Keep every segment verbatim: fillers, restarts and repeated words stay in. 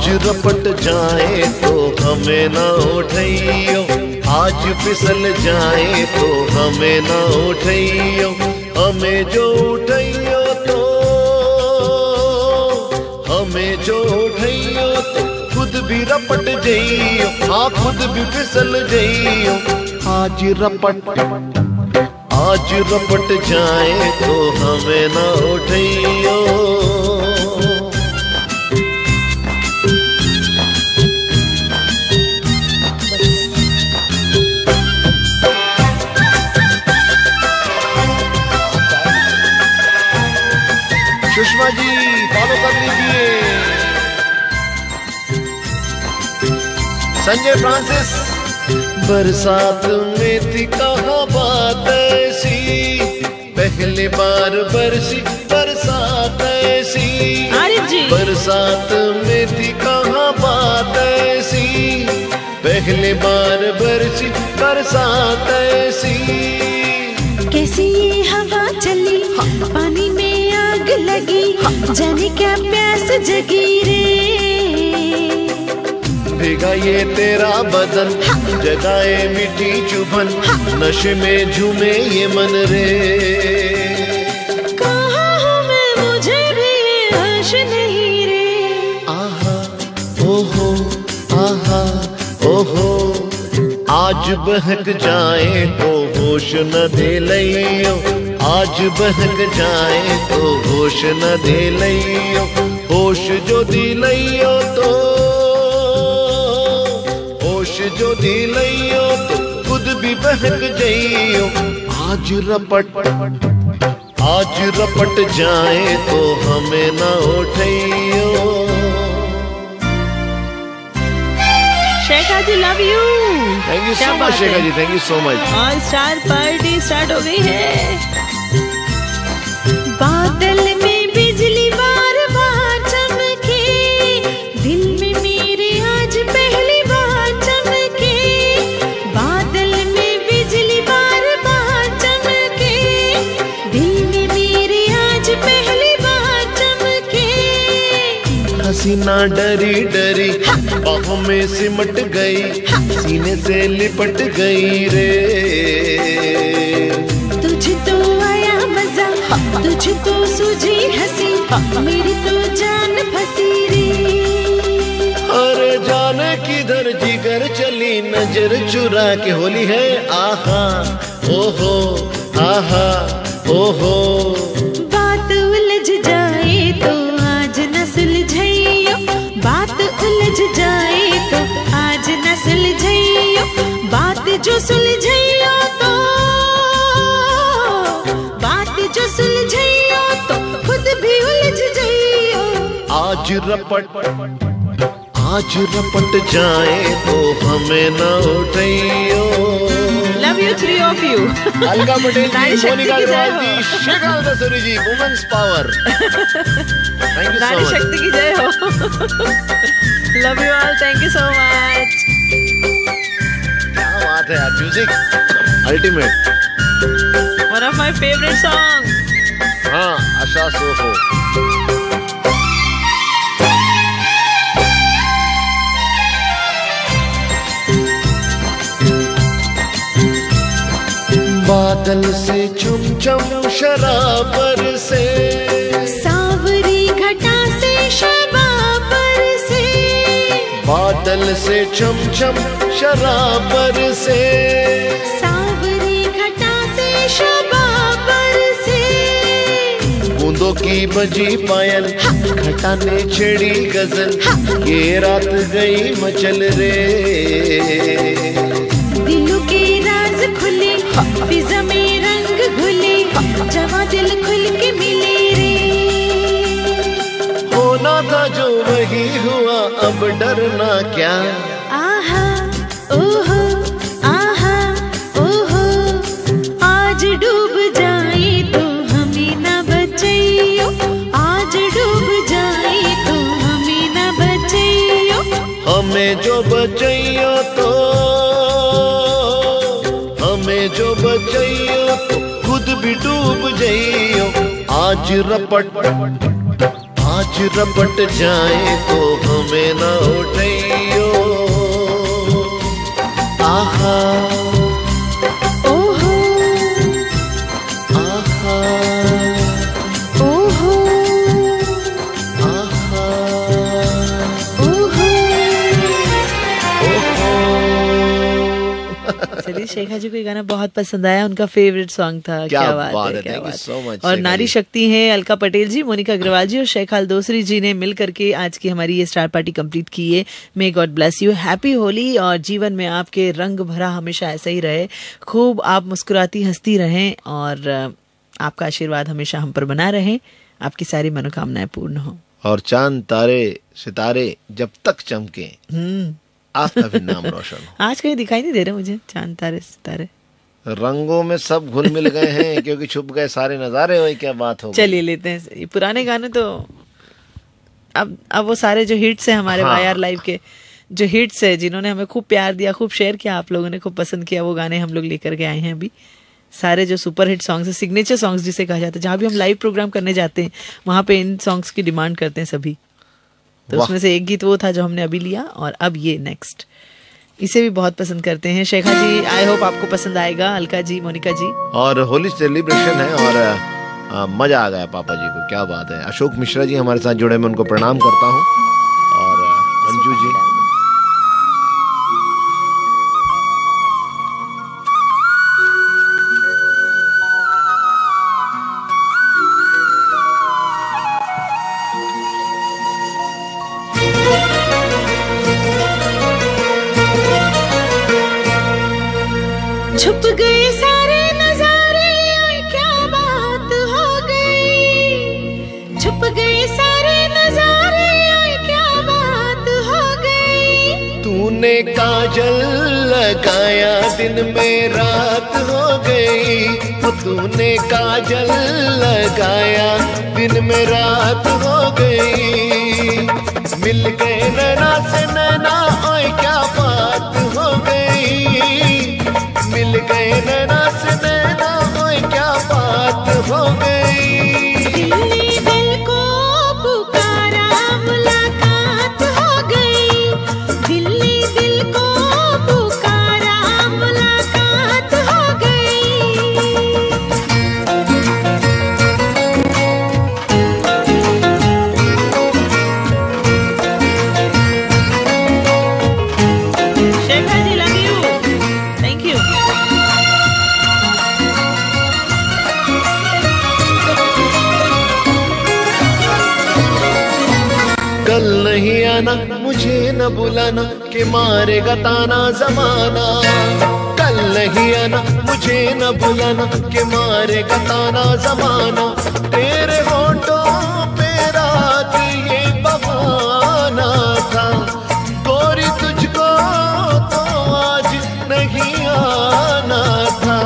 आज रपट जाए तो हमें ना उठाइयो, आज फिसल जाए तो हमें ना उठाइयो, हमें जो उठाइयो तो हमें जो उठाइयो तो खुद भी रपट जाइयो, हाँ खुद भी फिसल जाइयो। आज रपट आज रपट जाए तो हमें ना उठाइयो। सुषमा जी फॉलो कर लीजिए। संजय फ्रांसिस। बरसात में थी कहाँ बात ऐसी, पहली बार बरसी बरसात ऐसी। बरसात में थी कहाँ बात ऐसी, पहली बार बरसी बरसात ऐसी। कैसी ये हवा चली, हाँ। पानी में आग लगी, हाँ। जाने क्या प्यास जगी रे। भीगा ये तेरा बदन, हाँ। जगाए मीठी चुभन, हाँ। नशे में झूमे ये मन रे। कहाँ हूँ मैं, मुझे भी ये होश नहीं रे। आहा ओहो आहा ओहो। आज बहक जाए तो होश न दे लइयो, आज बहक जाए तो होश न दे लइयो, होश जो दी लइयो तो होश जो दी लइयो तो खुद भी बहक जाइयो। आज रपट आज रपट जाए तो हमें ना उठाइयो। Shekha ji love you. Thank you so much Shekha ji, thank you so much. All star party start हो गई है। बादल में बिजली बार बार चमके, दिल में मेरे आज पहली बार चमके। बादल में बिजली बार बार चमके, दिल में मेरे आज पहली बार चमके। हसीना डरी डरी बाहों में सिमट गई, सीने से लिपट गई रे। तुझ तो आया मजा, तुझ तो सूझी हंसी, मेरी तो जान फंसी रे। अरे जाने किधर जिगर चली नजर चुरा के, होली है आहा ओहो आहा ओहो। बात उलझ जाए तो आज न सुलझाइयो, बात उलझ जाए तो आज न सुलझाइयो, बात जो सुलझाइयो तो बात जो सुलझाइयो तो खुद भी उलझ जाइयो। आज रपट आज रपट जाए तो हमें ना उठाइयो। Love you three of you. Alka Patel ji, Monika ji, Shekha Dasuri ji, womens power. Thank you नारी शक्ति की जय हो। Love you all, thank you so much. क्या बात है यार, music ultimate. One of my favourite song. हाँ आशा सोहो। बादल से चुम चम शराबर से, सावरी घटा से शबाबर से। बादल से चम चम शराबर से, सावरी घटा से शबाबर से। बूंदों की बजी पायल, घटा ने छेड़ी गजल, ये रात गई मचल रे। दिलों के राज खुले, फिजा में रंग घुले, जवां दिल खुल के मिले रे। होना था जो वही हुआ, अब डरना क्या। आहा ओहो आहा ओहो। आज डूब जाए तो हमें ना बचाइयो, आज डूब जाए तो हमें ना बचाइयो। हमें जो बचाइयो तो हमें जो बचाइयो तो खुद भी डूब जाइयो। आज रपट आज रपट जाए तो हमें न उठैयो। आहा ओहो आहा ओहो आहा ओहो। ओहो। चलिए, शेखा जी को ये गाना बहुत पसंद आया, उनका फेवरेट सॉन्ग था। क्या क्या बात बात है, है, क्या thank you बात so much, और शेखा नारी जी। शक्ति हैं अलका पटेल जी, मोनिका अग्रवाल जी और शेखाल दोसरी जी ने मिल करके आज की हमारी ये स्टार पार्टी कंप्लीट की है। May God bless you, happy Holi, और जीवन में आपके रंग भरा हमेशा ऐसा ही रहे, खूब आप मुस्कुराती हंसती रहें और आपका आशीर्वाद हमेशा हम पर बना रहे, आपकी सारी मनोकामनाएं पूर्ण हो। और चांद तारे सितारे जब तक चमके, हम्म आपका भी नाम रोशन हो। आज कहीं दिखाई नहीं दे रहे मुझे चांद तारे सितारे। रंगों में सब घुल मिल गए हैं क्योंकि छुप गए सारे नजारे। वही क्या बात हो गई। चलिए लेते हैं ये पुराने गाने तो अब अब वो सारे जो हिट्स हैं हमारे हाँ। वाई आर लाइव के जो हिट्स है, जिन्होंने हमें खूब प्यार दिया, खूब शेयर किया, आप लोगों ने खूब पसंद किया, वो गाने हम लोग लेकर के आए हैं अभी। सारे जो सुपर हिट सॉन्ग्स है, सिग्नेचर सॉन्ग्स जिसे कहा जाता है, जहाँ भी हम लाइव प्रोग्राम करने जाते हैं वहां पे इन सॉन्ग्स की डिमांड करते हैं सभी। तो वाह। उसमें से एक गीत वो था जो हमने अभी लिया, और अब ये नेक्स्ट, इसे भी बहुत पसंद करते हैं शेखा जी। आई होप आपको पसंद आएगा, अलका जी, मोनिका जी। और होली सेलिब्रेशन है और आ, मजा आ गया पापा जी को, क्या बात है। अशोक मिश्रा जी हमारे साथ जुड़े, मैं उनको प्रणाम करता हूँ। और आ, अंजू जी, छुप गए सारे नजारे, ओए क्या बात हो गई। छुप गए सारे नजारे, ओए क्या बात हो गई। तूने काजल लगाया दिन में रात हो गई। वो तूने काजल लगाया दिन में रात हो गई। मिल गए नैना से नैना, ओए क्या बात हो गई। मिल गए नैना से नैना, ओए क्या बात हो गई। दिल ने दिल को पुकारा, मुलाकात हो गई। दिल ने दिल को पुकारा, मुलाकात हो गई। Shekha ji, love you, thank you. कल नहीं आना, मुझे न बुलाना, कि मारेगा ताना जमाना। कल नहीं आना, मुझे न बुलाना, कि मारेगा ताना जमाना। तेरे होठों पे रात ये बहाना था, गोरी तुझको तो आज नहीं आना था।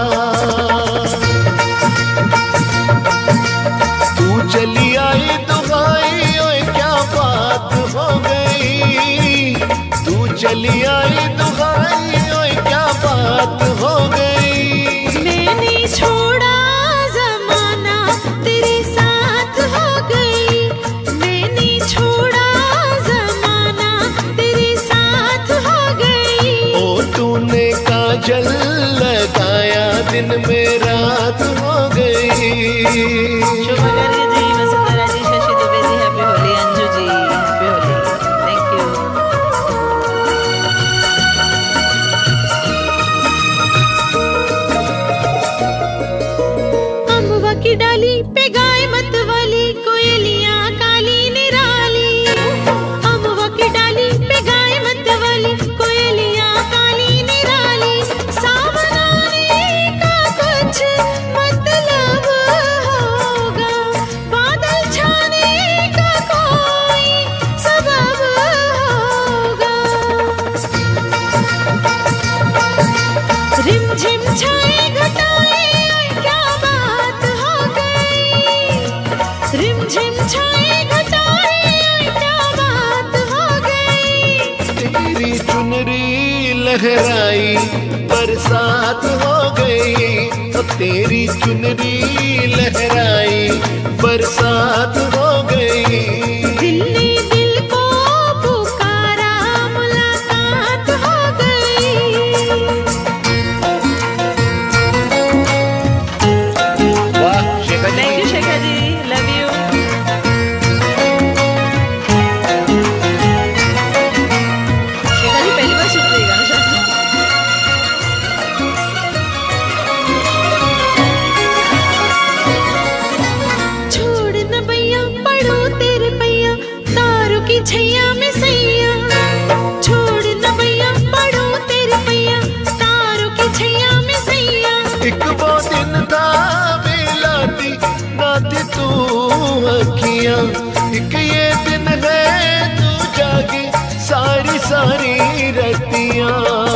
तू चली आई दुहाई, ओए क्या बात हो गई। तू चली आई दुहाई, ओए क्या बात हो गई। मैंने छोड़ा जमाना, तेरे साथ हो गई। मैंने छोड़ा जमाना, तेरे साथ हो गई। ओ तूने काजल लगाया दिन में रात हो गई। Shubhkarya ji, Vasundhara ji, Shashi Dubey ji, happy Holi. Anju ji, happy Holi, thank you. अमवा की डाली पे गाय मत वाली, कोयलियां काली निराली। अमवा की डाली पे गाय मत वाली, कोयलियां काली निराली। सावन आने का कुछ मतलब होगा, बादल छाने का कोई सबब होगा। रिम झिम छाए घटाए, क्या बात हो गई। रिम झिम छाए घटाए, क्या बात हो गई। तेरी चुनरी लहराई बरसात हो गई। तो तेरी चुनरी लहराई बरसात हो गई। छैया में सैया, छोड़ न भैया पढ़ो तेरे पैया, तारों की छैया में सैया। एक वो दिन था मिलाती नाती तू अखियां, एक ये दिन है तू जागी सारी सारी रतियां।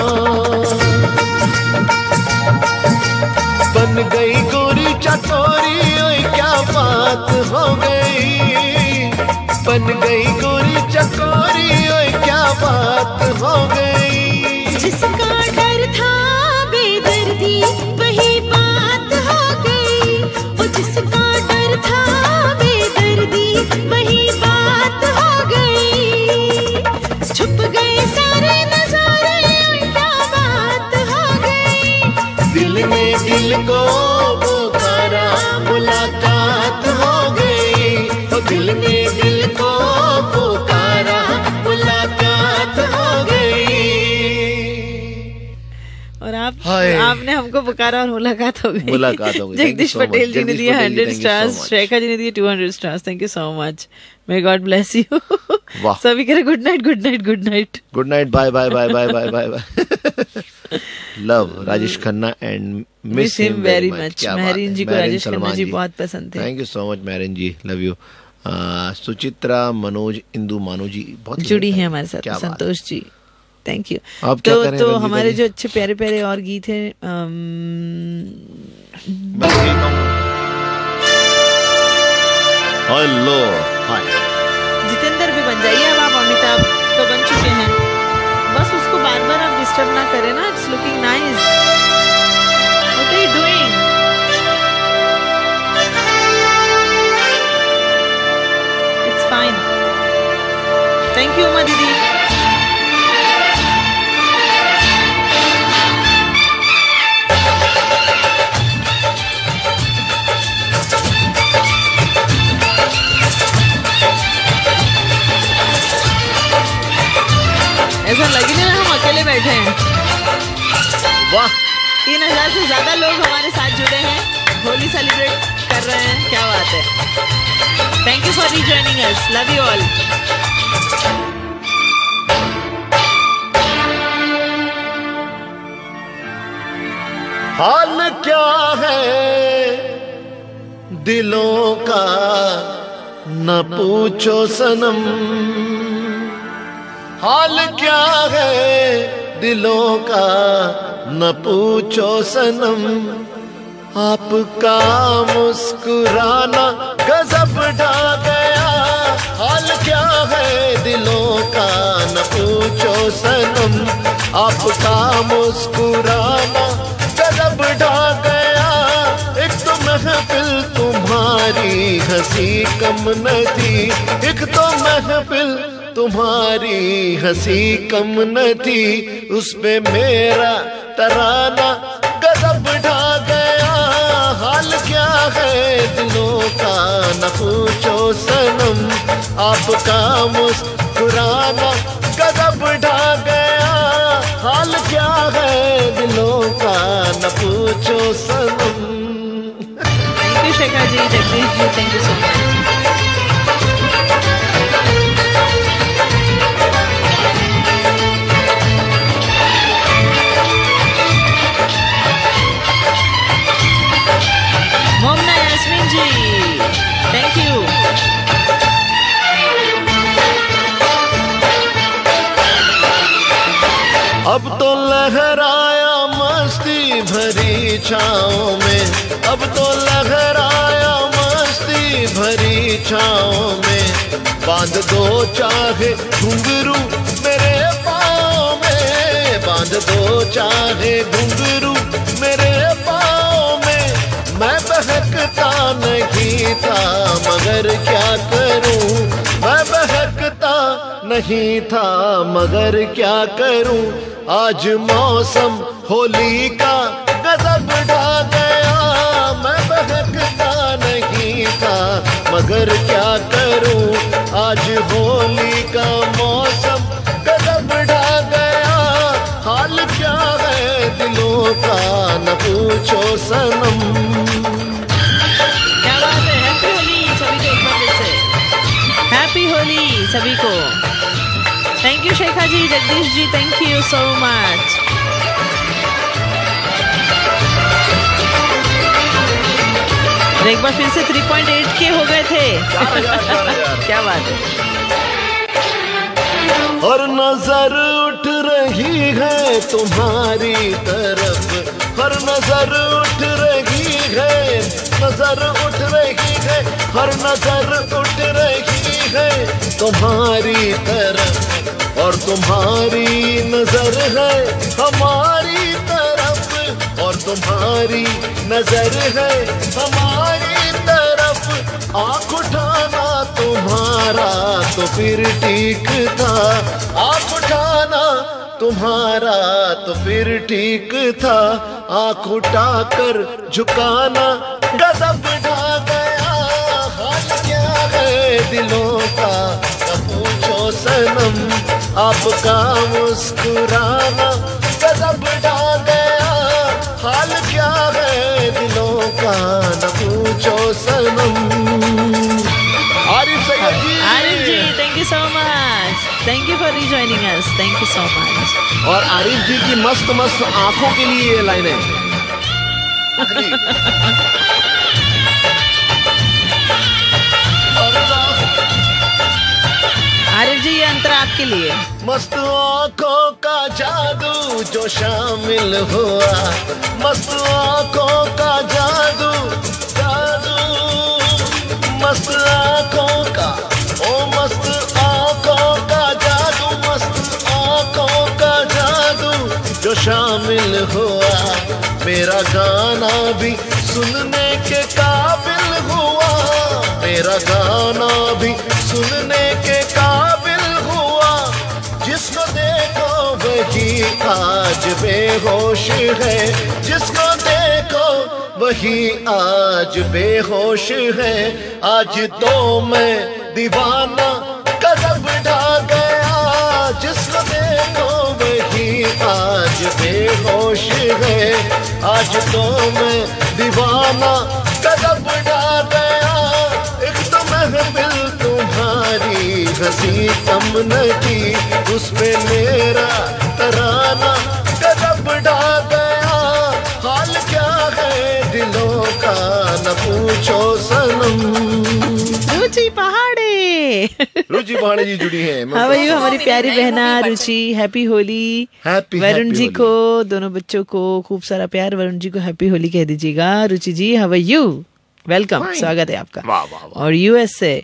बन गई गोरी चकोरी, ओए क्या बात हो गई, बन गई गोरी चकोरी, ओए क्या बात हो गई। जिसका डर था बेदर्दी वही बात हो गई, वो जिसका डर था बेदर्दी वही बात हो गई। छुप गए सारे नजारे, क्या बात हो गई। दिल ने दिल को पुकारा, मुलाकात हो गई, तो दिल ने दिल को पुकारा, मुलाकात हो गई। और आप हाय। आपने हमको पुकारा और मुलाकात हो गई। मुलाकात हो गई। Thank you Jagdish so much. Patel जी ने जगदीश दिया Patel ji, hundred thank you so stars, much. Shrekha ji ने दिए two hundred stars. Thank you so much, may God bless you. वाह। सभी कह रहे good night good night good night good night, bye bye bye bye bye bye bye. Love Rajesh Khanna and miss him very much. Mahreen ji को राजेश खन्ना जी बहुत पसंद थे। Thank you so much Mahreen ji, love you. Suchitra Manoj Indu मानो जी बहुत जुड़ी हैं हमारे साथ। क्या बात है। Santosh ji thank you. आप क्या तो करें तो रंजीता हमारे जी? जो अच्छे प्यारे प्यारे और गीत हैं, हेलो हाय, जितेंद्र भी बन जाइए अब आप। अमिताभ तो बन चुके हैं, बस उसको बार बार आप डिस्टर्ब ना करें ना। It's looking nice, what are you doing? It's fine. Thank you Uma दीदी। ऐसा लगे ना हम अकेले बैठे हैं। वाह, तीन हजार से ज्यादा लोग हमारे साथ जुड़े हैं, होली सेलिब्रेट कर रहे हैं, क्या बात है। Thank you for rejoining us, love you all. हाल क्या है दिलों का न पूछो सनम, हाल क्या है दिलों का न पूछो सनम। आपका मुस्कुराना गजब ढा गया, हाल क्या है दिलों का न पूछो सनम। आपका मुस्कुराना गजब ढा गया, एक तो महफिल तुम्हारी हंसी कम न थी, एक तो महफिल तुम्हारी हंसी कम न थी, उस पे मेरा तराना गजब ढा गया। हाल क्या है दिलों का न पूछो सनम, आपका मुस्कुराना गजब ढा गया। हाल क्या है दिलों का न पूछो सनम। Thank you Shekha ji, Jagdish ji, thank you so much. Momna Yasmeen ji, thank you. अब तो लहराया मस्ती भरी छाँव में, अब तो लहराया मस्ती भरी छाँव में। बांध दो चाहे घुंघरू मेरे पाँव में, बांध दो चाहे घुंघरू मेरे पाँव में। मैं बहकता नहीं था मगर क्या करूं, मैं बहकता नहीं था मगर क्या करूं। आज मौसम होली का गजब ढा गया, मैं बहकता नहीं था मगर क्या करूं। आज होली का मौसम गजब ढा गया, हाल क्या है दिलों का न पूछो सनम। क्या बात है, हैप्पी होली सभी को एक बार से। हैप्पी हैप्पी होली सभी को। Thank you Shekha ji, Jagdish ji, thank you so much. एक बार फिर से तीन पॉइंट आठ के हो गए थे। क्या बात है। और नजर उठ रही है तुम्हारी तरफ, हर नजर उठ रही है, नजर उठ रही है, हर नजर उठ रही है तुम्हारी तरफ, और तुम्हारी नजर है हमारी तरफ, और तुम्हारी नजर है हमारी तरफ। आँख उठाना तुम्हारा तो फिर ठीक था, आँख उठाना तुम्हारा तो फिर ठीक था, आँख उठाकर झुकाना गजब ढा गया। हाल क्या है दिलों का न पूछो सनम, आपका मुस्कुराना गजब ढा गया। हाल क्या है दिलों का न पूछो सनम। Arif Syed ji, Arif ji, thank you so much, thank you for rejoining us, thank you so much. और आरिफ जी की मस्त मस्त आंखों के लिए ये लाइन है। आरिफ जी, ये अंतर आपके लिए। मस्त आंखों का जादू जो शामिल हुआ, मस्त आंखों का जादू, जादू मस्त आंखों का, ओ मस्त आंखों का जादू, मस्त आंखों का जादू जो शामिल हुआ। मेरा गाना भी सुनने के काबिल हुआ, मेरा गाना भी सुनने के काबिल हुआ। जिसको देखो वही आज बेहोश है, जिसको देखो वही आज बेहोश है। आज तो मैं दीवाना गजब ढा गया, जिसको देखो वही आज बेहोश है। आज तो मैं दीवाना गजब ढा गया। एक तो महफिल तुम्हारी हंसी तमन की, उस पे मेरा तराना गजब ढा गया। हाल क्या है दिलों का न पूछो सनम। रुचि पहाड़े, रुचि पहाड़े जी जुड़ी है। हाँ भाई, हमारी प्यारी बहना रुचि, हैप्पी होली। हैप्पी वरुण जी को, दोनों बच्चों को खूब सारा प्यार। वरुण जी को हैप्पी होली कह दीजिएगा। Ruchi ji, how are you? Welcome, स्वागत है आपका। वाह वाह वाह। और यूएस से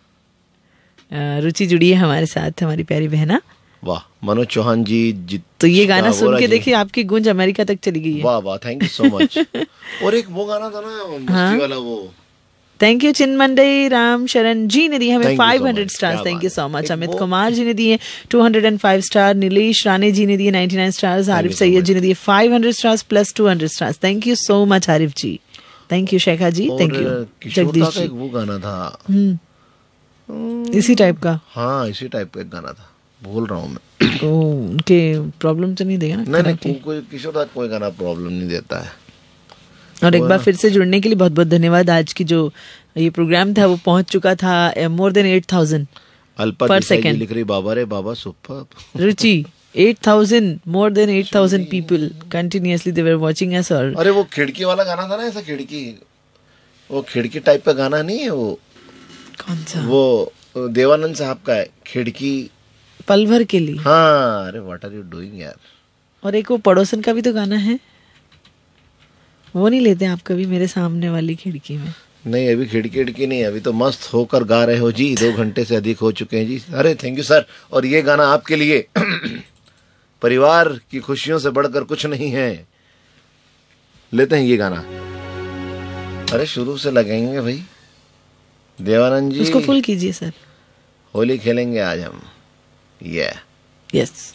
रुचि जुड़ी है हमारे साथ, हमारी प्यारी बहना। वाह, मनोज चौहान जी जित तो ये गाना सुन के देखिए आपकी गूंज अमेरिका तक चली गई है। वाह वाह, थैंक यू सो मच। और एक वो गाना था ना मस्ती वाला, वो थैंक यू चिन्मंडई राम शरण जी ने दी हमें Thank you five so hundred much. Stars, क्या थैंक यू बात सो है। मच। एक अमित वो- कुमार जी ने दिए two hundred five star, Nilesh Rane ji ने दिए ninety nine stars, Arif you so Syed much. Ji ने दिए five hundred stars plus two hundred stars. Thank you so much Arif ji, thank you Shekha ji, thank और यू किशोर दा जगदीश का एक जी। वो गाना था, इसी टाइप का। हाँ इसी टाइप का एक गाना था, भूल रहा हूँ मैं। तो उनके प्रॉब्लम तो नहीं देगा ना नहीं तरह नहीं, की? को- कोई किशोर दा कोई गाना प्रॉब्लम नहीं देता है। और एक वो बार ना- फिर से जुड़ने के लिए बहुत बहुत धन्यवाद। आज की जो ये प्रोग्राम था वो पहुंच चुका था more than eight thousand Alpa Per Desai ji second. लिख रही, बाबा रे बाबा super. Ruchi, eight thousand, more than eight thousand people continuously they were watching us। और अरे वो खिड़की वाला गाना था ना, ऐसा खिड़की, वो खिड़की टाइप का गाना नहीं है वो, कौन सा? वो देवानंद साहब का है, खिड़की। पल भर के लिए। हाँ, अरे व्हाट आर यू डूइंग यार। और एक वो पड़ोसन का भी तो गाना है, वो नहीं लेते आप कभी मेरे सामने वाली खिड़की में? नहीं, अभी खिड़की खिड़की नहीं, अभी तो मस्त होकर गा रहे हो जी, दो घंटे से अधिक हो चुके हैं जी। अरे थैंक यू सर। और ये गाना आपके लिए। परिवार की खुशियों से बढ़कर कुछ नहीं है। लेते हैं ये गाना। अरे शुरू से लगेंगे भाई, देवानंद जी। उसको फुल कीजिए सर। होली खेलेंगे आज हम। ये यस।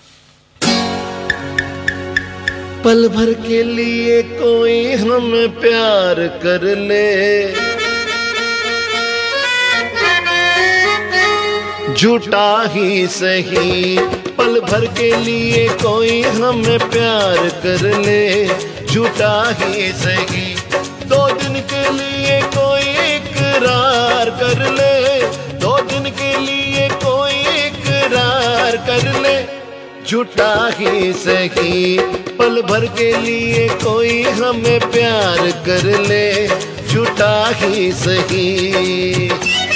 पल भर के लिए कोई हमें प्यार कर ले, झूठा ही सही। पल भर के लिए कोई हमें प्यार कर ले, झूठा ही सही। दो दिन के लिए कोई इकरार कर ले, दो दिन के झूठा ही सही। पल भर के लिए कोई हमें प्यार कर ले, झूठा ही सही।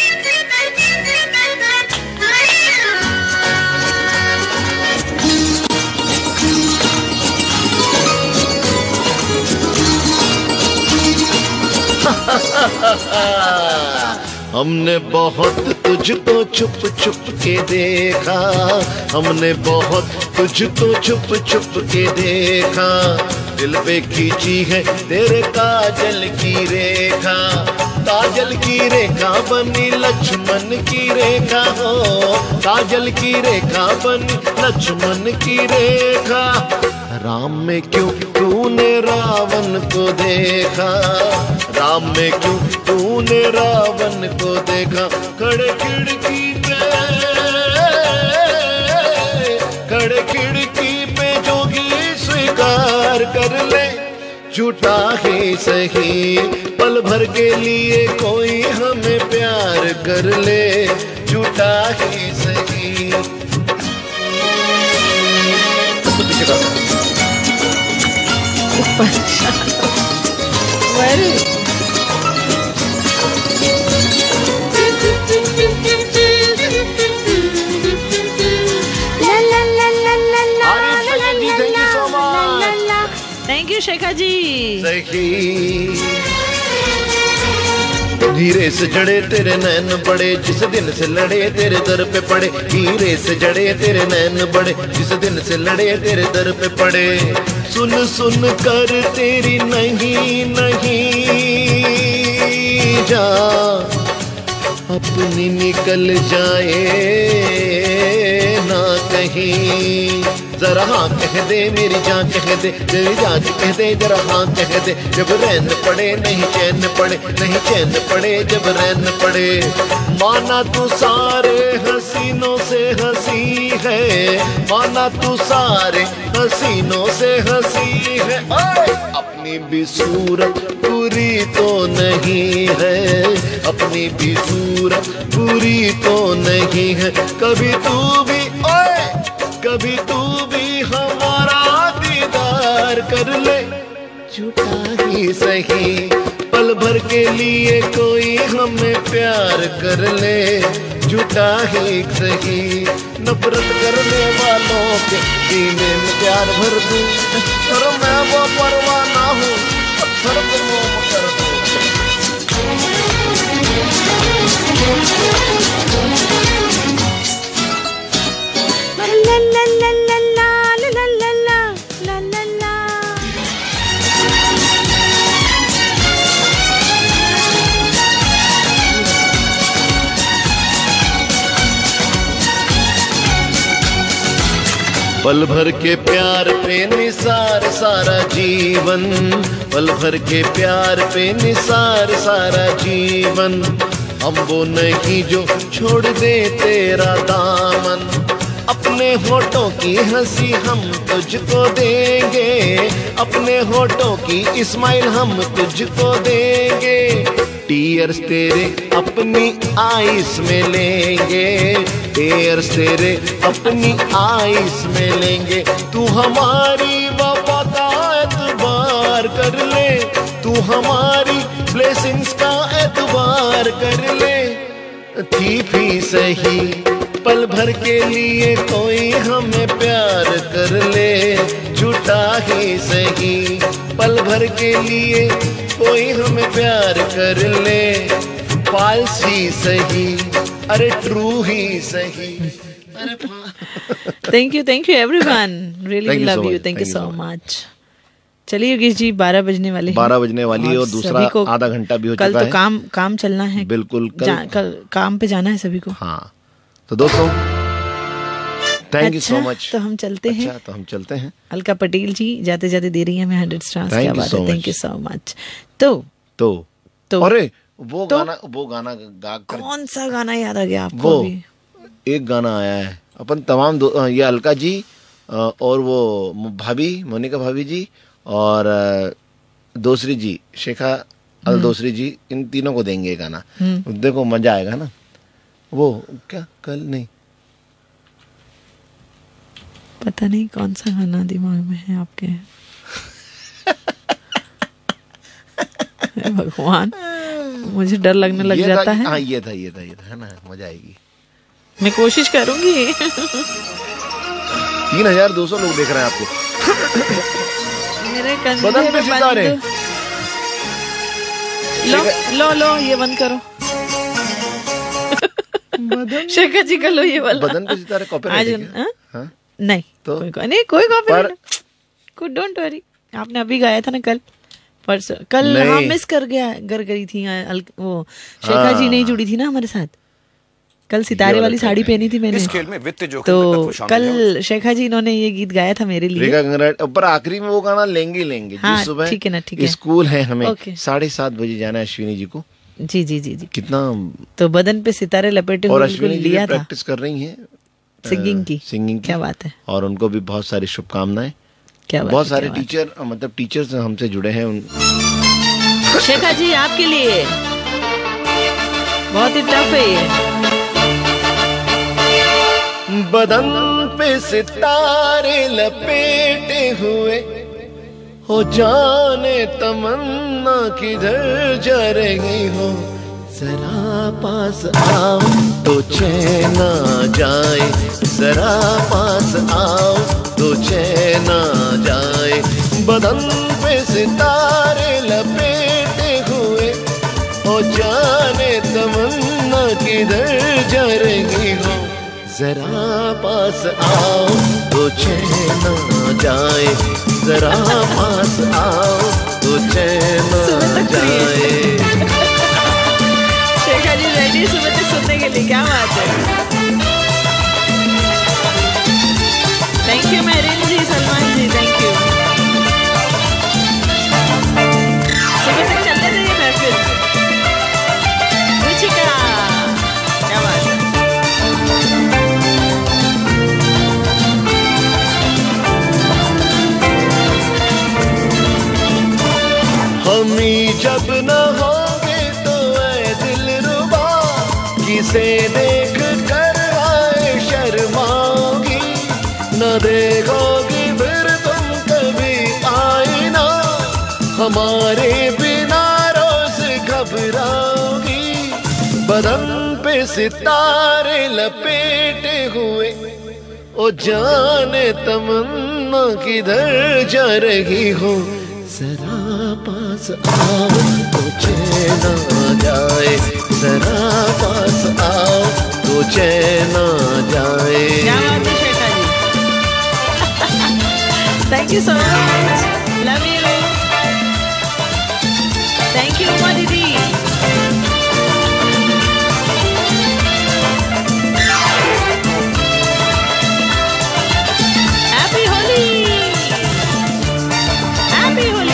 हमने बहुत तुझको छुप छुप के देखा, हमने बहुत तुझको छुप छुप के देखा। दिल पे खींची है तेरे काजल की रेखा, काजल की रेखा बनी लक्ष्मण की रेखा हो, काजल की रेखा बनी लक्ष्मण की रेखा। राम में क्यों तूने रावण को देखा, राम में क्यों तूने रावण को देखा। खड़े खिड़की पे, खड़े खिड़की पे जोगी स्वीकार कर ले, झूठा ही सही। पल भर के लिए कोई हमें प्यार कर ले, झूठा ही सही। Very thank you Shekha ji. धीरे से जड़े तेरे नैन बड़े, जिस दिन से लड़े तेरे दर पे पड़े। धीरे से जड़े तेरे नैन बड़े, जिस दिन से लड़े तेरे दर पे पड़े। सुन सुन कर तेरी नहीं नहीं जा, अपनी निकल जाए ना कहीं। जरा हाँ कह दे मेरी जान कह दे, तेरी जान कह दे जरा हाँ कह दे। जब रैन पड़े नहीं चैन पड़े, नहीं चैन पड़े जब रैन पड़े। माना तू सारे हसीनों से हंसी है, माना तू सारे हसीनों से हंसी है। अपनी भी सूरत पूरी तो नहीं है, अपनी भी सूरत पूरी तो नहीं है। कभी तू भी ओए, कभी तू भी हमारा दीदार कर ले, झूठा ही सही। पल भर के लिए कोई हमें प्यार कर ले, झूठा ही सही। नफरत करने वालों के सीने में प्यार भर दूं, और मैं वो परवाना हूँ पत्थर को मोम कर दूं। पल भर के प्यार पे निसार सारा जीवन, पल भर के प्यार पे निसार सारा जीवन। हम वो नहीं जो छोड़ दे तेरा दामन, अपने होठों की हंसी हम तुझको देंगे, अपने होठों की इस्माइल हम तुझको देंगे। टीयर्स तेरे अपनी आइस में लेंगे, टीयर्स तेरे अपनी आइस में लेंगे। तू हमारी वफा का एतबार कर ले, तू हमारी ब्लेसिंग्स का एतबार कर ले। थी भी सही पल भर के लिए कोई हमें प्यार कर ले, झूठा ही सही। पल भर के लिए कोई हमें प्यार कर ले, फाल्स ही सही अरे ट्रू ही सही। Thank you thank you everyone, really love you, thank you so much. चलिए योगेश जी, बारह बजने वाली बारह बजने वाली है और दूसरा आधा घंटा भी हो चुका है। कल तो काम काम चलना है, बिल्कुल कल, कल काम पे जाना है सभी को। हाँ तो दोस्तों थैंक यू सो मच। तो हम चलते हैं। अच्छा तो हम चलते हैं। अलका पटेल जी जाते जाते दे रही है हमें हंड्रेड स्टार्स। क्या बात है, थैंक यू सो मच। तो तो तो अरे वो तो, गाना वो गाना गा कर, कौन सा गाना याद आ गया आपको? वो भी? एक गाना आया है अपन तमाम, ये अलका जी और वो भाभी मोनिका भाभी जी और दोसरी जी शेखा अल दोसरी जी, इन तीनों को देंगे गाना। देखो मजा आएगा ना। वो क्या कल नहीं पता नहीं कौन सा गाना दिमाग में है आपके। भगवान, मुझे डर लगने लग जाता है। हाँ ये था ये था ये था, है ना, मजा आएगी। मैं कोशिश करूंगी। तीन हजार दो सौ लोग देख रहे हैं आपको। मेरे कंधे बदन पे सितारे। लो लो लो ये बंद करो। शेखर जी कर लो ये वाला। बदन पे सितारे कॉपीराइट है क्या? हाँ? नहीं तो कोई को, नहीं कोई कॉपीराइट नहीं। डोंट वरी, आपने अभी गाया था ना कल परसों। कल हाँ मिस कर गया कर गई थी वो शेखर जी नहीं जुड़ी थी ना हमारे साथ। कल सितारे वाली साड़ी पहनी थी मैंने। इस खेल में वित्त जोखिम तो कल शेखा जी इन्होंने ये गीत गाया था मेरे लिए। रेखा कंगराट पर आखिरी में वो गाना लेंगे लेंगे। हाँ, सुबह ठीक है ना, ठीक है। स्कूल है हमें ओके। साढ़े सात बजे जाना है अश्विनी जी को। जी जी जी जी कितना तो बदन पे सितारे लपेटे और हुए अश्विनी जी लिया था प्रैक्टिस कर रही हैं सिंगिंग की। सिंगिंग क्या बात है। और उनको भी बहुत सारी शुभकामनाएं। क्या बात बहुत है, सारे क्या बात टीचर मतलब टीचर्स हमसे जुड़े हैं उन... है। शेखा जी आपके लिए बहुत ही टफ है ये। बदन पे सितारे लपेटे हुए हो जाने तमन्ना किधर जा रही हो, जरा पास आओ तो चैन आ जाए, जरा पास आओ तो चैन आ जाए। बदन पे सितारे लपेटे हुए हो जाने तमन्ना किधर जा रही हो, जरा पास आओ तो चैन आ जाए, जरा पास आओ तो चैन आ जाए। शेखा जी रेडी सुबह तक सुनने के लिए। क्या बात है। Thank you Mehreen ji, Salman ji, thank you. सुबह तक चलते रहिए महफिल। रुचिका क्या बात है। हमी जब न होंगे तो ऐ दिलरुबा, किसे देख कर आए शर्माओगी, न देखोगी फिर तुम कभी आईना, हमारे बिना रोज घबराओगी। बदन पे सितारे लपेटे हुए ओ जाने तमन्ना किधर जा रही हो, जरा पास आओ तो चैन आ जाए, जरा पास आओ तो चैन आ जाए। क्या बात है Shekha ji. Thank you so much, love you. Thank you Uma दीदी। Happy Holi, happy Holi.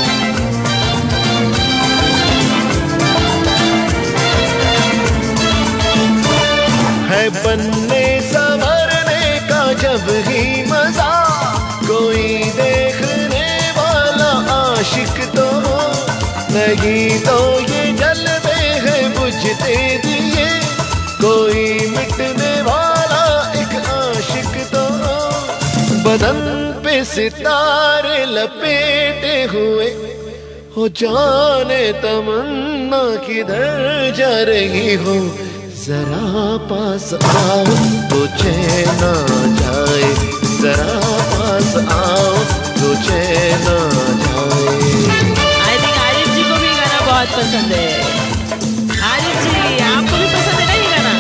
है बनने संवरने का जब ही मजा, कोई देखने वाला आशिक तो हो, नहीं तो ये जलवे है बुझते दिए, कोई मिटने वाला एक आशिक तो हो। बदन पे सितारे लपेटे हुए हो जाने तमन्ना किधर जा रही हो, जरा पास आओ तो चैन आ जाए, जरा पास आओ तो चैन आ जाए। आई थिंक आरिफ जी को भी गाना बहुत पसंद है। आरिफ जी आपको भी पसंद है ना ये गाना?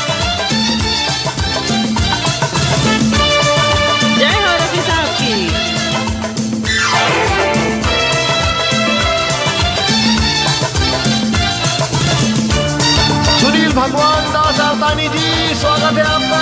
जय हो रफी साहब की। सुनील भगवान दास अवतानी जी, स्वागत है आपका।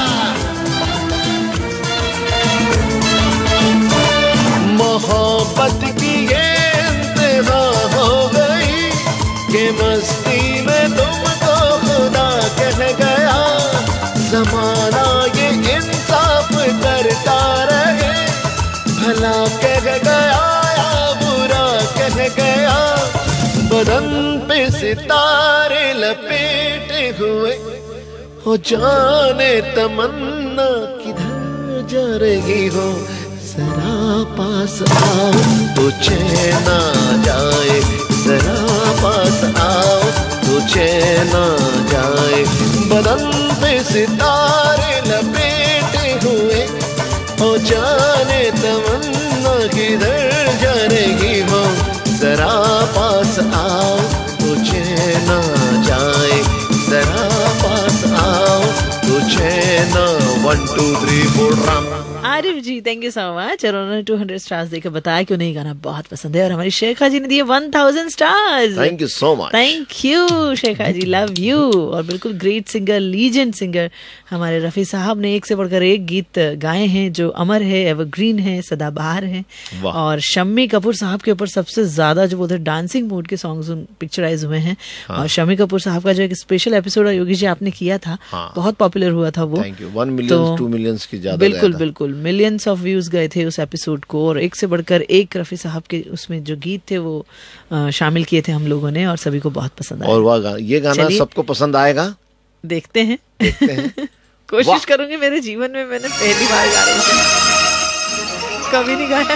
मोहब्बत की ये इंतहा हो गई कि मस्ती में तुमको खुदा कह गया, जमाना ये इंसाफ करता रहे, भला कह गया या बुरा कह गया। बदन पे सितारे लपेटे हुए हो जाने तमन्ना किधर जा रही हो, जरा पास आओ तो चैन आ जाए, जरा पास आओ तो चैन आ जाए। बदन पे सितारे लपेटे हुए, ओ जाने तमन्ना किधर जा रही हो, जरा पास आओ तो चैन आ जाए, जरा पास आओ तो चैन। One two three four Ram. Arif ji thank you so much. और उन्होंने टू हंड्रेड स्टार्स देकर बताया कि उन्हें गाना बहुत पसंद है, और हमारी शेखा जी ने दिए one thousand stars. Thank you so much. Thank you Shekha ji, love you. और बिल्कुल ग्रेट सिंगर, लीजेंड सिंगर हमारे रफी साहब ने एक से बढ़कर एक गीत गाए हैं जो अमर है, एवरग्रीन है, सदाबहार है। और शम्मी कपूर साहब के ऊपर सबसे ज्यादा जो बोलते डांसिंग मूड के सॉन्ग्स पिक्चराइज हुए हैं। हाँ। और शम्मी कपूर साहब का जो एक स्पेशल एपिसोड योगी जी आपने किया था, हाँ। बहुत पॉपुलर हुआ था वो। Thank you. One million two million की ज्यादा बिल्कुल बिल्कुल मिलियंस ऑफ व्यूज गए थे उस एपिसोड को, और एक से बढ़कर एक रफी साहब के उसमें जो गीत थे वो आ, शामिल किए थे हम लोगों ने, और सभी को बहुत पसंद आया। और वाह, ये गाना सबको पसंद आएगा, देखते हैं, देखते हैं। कोशिश करूंगी। मेरे जीवन में मैंने पहली बार गा रही थी, कभी नहीं गाया।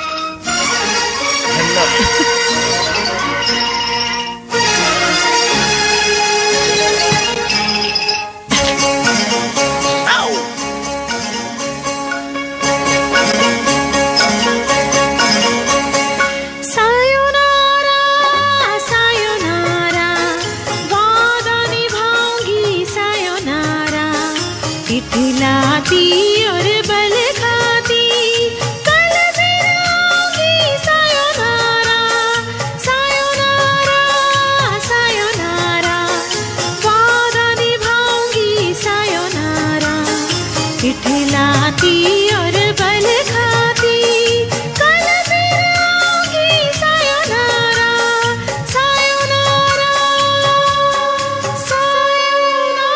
और बल खाती कल फिर आऊंगी, सायोनारा सायोनारा सायोनारा, वादा निभाऊंगी सायोनारा, इठलाती और बल खाती कल फिर आऊंगी, सायोनारा सायोनारा सायोनारा।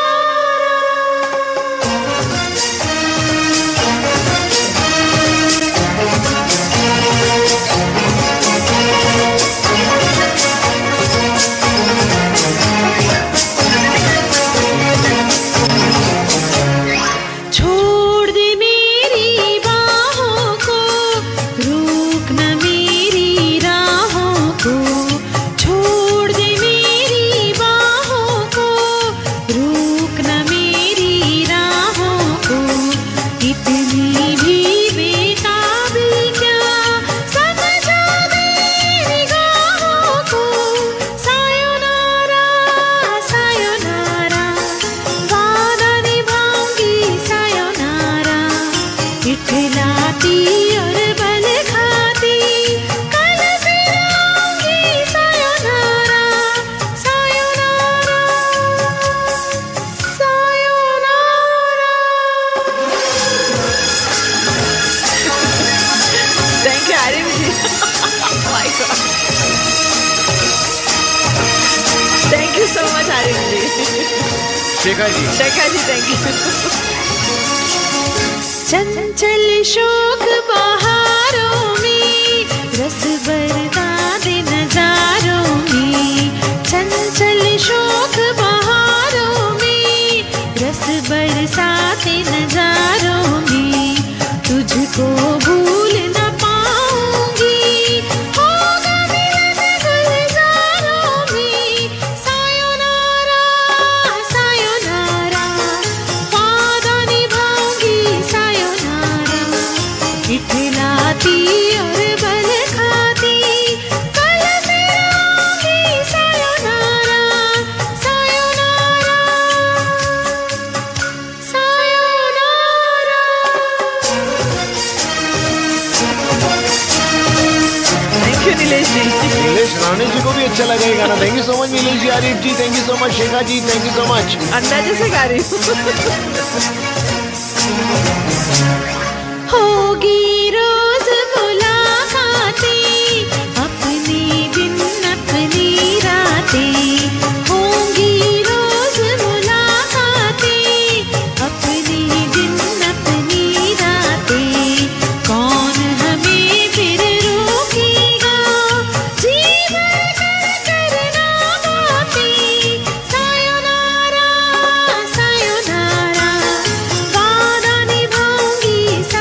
छोड़ दे मेरी बाहों को, रोक न मेरी राहों को, छोड़ दे मेरी बाहों को, रोक न मेरी राहों को, इतनी भी बेताबी क्या समझा दे निगाहों को, सायोनारा सायोनारा, वादा निभाऊंगी सायोनारा, इठलाती और बल खाती कल फिर आऊंगी, सायोनारा सायोनारा सायोनारा। Thank you Arif ji. Thank you so much Arif ji. Shekha ji, Shekha ji thank you. चंचल शोक बहारों में, रस बरसाते नजारों में, चंचल शोक बहारों में, रस बरसाते नजारों में, तुझको भूल न पाऊंगी, होगा मिलन गुलजारों में, सायोनारा सायोनारा, वादा निभाऊंगी सायोनारा, इठलाती और बल खाती कल फिर आऊंगी, सायोनारा सायोनारा सायोनारा। Thank you Nilesh ji. नीलेश राणे जी को भी अच्छा लगा ये गाना। Thank you so much Nilesh ji, Arif ji thank you so much, Shekha ji thank you so much. अंदाजे से गा रही हूँ। होगी रोज मुलाकातें, अपने दिन अपनी रातें, होंगी रोज मुलाकातें, अपने दिन अपनी रातें, कौन हमें फिर रोकेगा, जीवन कर करना बातें, सायोनारा सायोनारा, वादा निभाऊंगी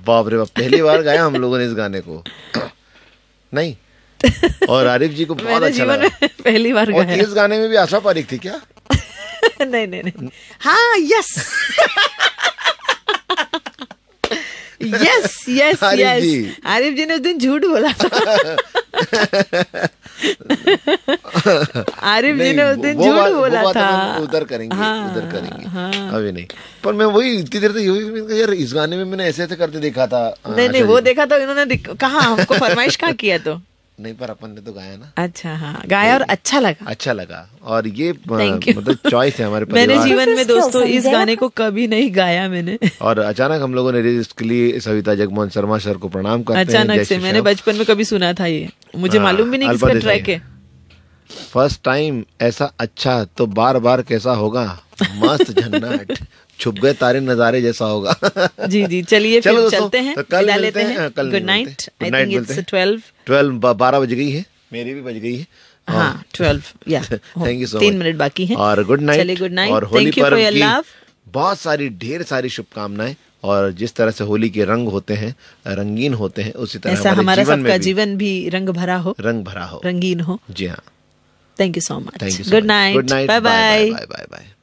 बाप रे बाप, पहली बार गाया हम लोगों ने इस गाने को। नहीं, और आरिफ जी को बहुत मैंने अच्छा जीवन लगा। में पहली बार और गाया। इस गाने में भी आशा पारिक थी क्या? नहीं नहीं नहीं, हाँ, yes yes yes Arif yes ji. Arif ji ने उस दिन झूठ बोला था। आरिफ जी नहीं, ने उस दिन वो झूठ बात- वो बोला बात था। हम उधर करेंगे, हाँ, उधर करेंगे, हाँ। अभी नहीं। पर मैं वही इतनी देर तक यही मैंने कहा, यार इस गाने में मैंने ऐसे ऐसे करते देखा था। नहीं नहीं, वो देखा तो इन्होंने दिक- कहा हमको फरमाइश कहाँ किया तो। नहीं, पर अपन ने तो गाया ना, अच्छा, हाँ, गाया और अच्छा लगा। अच्छा लगा। और ये Thank you. मतलब चॉइस है हमारे मैंने परिवार। जीवन में दोस्तों इस समझे? गाने को कभी नहीं गाया मैंने। और अचानक हम लोगों ने इसके लिए सविता जगमोहन शर्मा सर को प्रणाम करते हैं। अचानक से मैंने बचपन में कभी सुना था ये, मुझे हाँ, मालूम भी नहीं किसका अल्पा ट्रैक देसाई। है। फर्स्ट टाइम ऐसा अच्छा तो बार बार कैसा होगा, मस्त झन्नाट, छुप गए तारे नजारे जैसा होगा। जी जी, चलिए चलो फिर दोस्तों, चलते हैं, तो कल विदा मिलते लेते हैं, हैं। कल गुड नहीं नाइट। मिलते। आई Good night थिंक मिलते इट्स हैं। ट्वेल्व। ट्वेल्व बारह बज गई है, मेरी भी बज गई है। हाँ, ट्वेल्व, या थैंक यू सो मच। तीन मिनट बाकी हैं। और गुड नाइट। चलिए, गुड नाइट। और होली थैंक यू फॉर पर्व योर की लव। बहुत सारी ढेर सारी शुभकामनाएं। और जिस तरह से होली के रंग होते हैं, रंगीन होते हैं, उसी तरह ऐसा हमारे हमारा जीवन में सबका भी जीवन भी रंग भरा हो, रंग भरा हो, रंगीन हो। जी हाँ। Thank you so much. Thank you. Good night, good night, bye bye. Bye bye bye.